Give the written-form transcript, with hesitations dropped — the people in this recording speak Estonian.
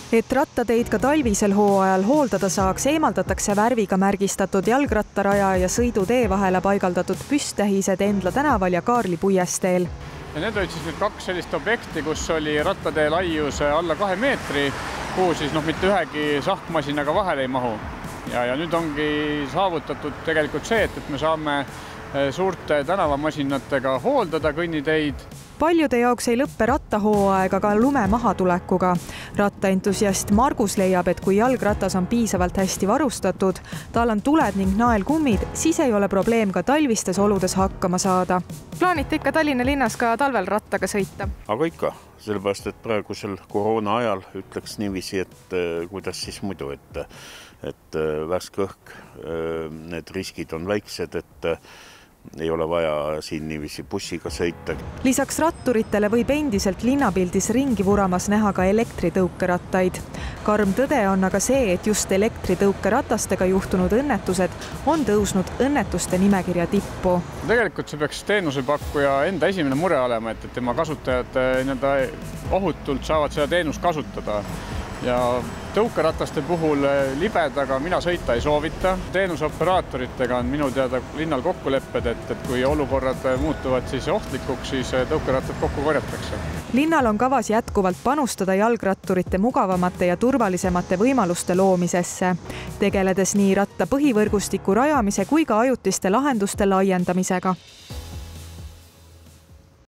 Et rattateid ka talvisel hooajal hooldada saaks, eemaldatakse värviga märgistatud jalgrattaraja ja sõidutee vahele paigaldatud püsttähised Endla tänaval ja Kaarli puiesteel. Ja need olid siis nüüd 2 sellist objekti, kus oli rattatee laius alla 2 meetri, kuhu siis mitte ühegi sahkmasinaga vahele ei mahu. Ja nüüd ongi saavutatud tegelikult see, et me saame suurte tänavamasinatega hooldada kõnniteid. Paljude jaoks ei lõppe rattahooaega ka lume mahatulekuga. Rattaentusiast Margus leiab, et kui jalgratas on piisavalt hästi varustatud, tal on tuled ning naelkummid, siis ei ole probleem ka talvistes oludes hakkama saada. Plaanite ikka Tallinna linnas ka talvel rattaga sõita? Aga ikka, sellepärast, et praegusel koroona ajal ütleks niiviisi, et kuidas siis muidu, et värske õhk, need riskid on väiksed, et ei ole vaja siin niiviisi bussiga sõita. Lisaks ratturitele võib endiselt linnapildis ringi vuramas näha ka elektritõukerattaid. Karm tõde on aga see, et just elektritõukeratastega juhtunud õnnetused on tõusnud õnnetuste nimekirja tippu. Tegelikult see peaks teenusepakkuja enda esimene mure olema, et tema kasutajad ohutult saavad seda teenust kasutada. Ja tõukerataste puhul libedaga mina sõita ei soovita. Teenuseoperaatoritega on minu teada linnal kokkulepped, et kui olukorrad muutuvad siis ohtlikuks, siis tõukerattad kokku korjatakse. Linnal on kavas jätkuvalt panustada jalgratturite mugavamate ja turvalisemate võimaluste loomisesse, tegeledes nii ratta põhivõrgustiku rajamise kui ka ajutiste lahenduste laiendamisega.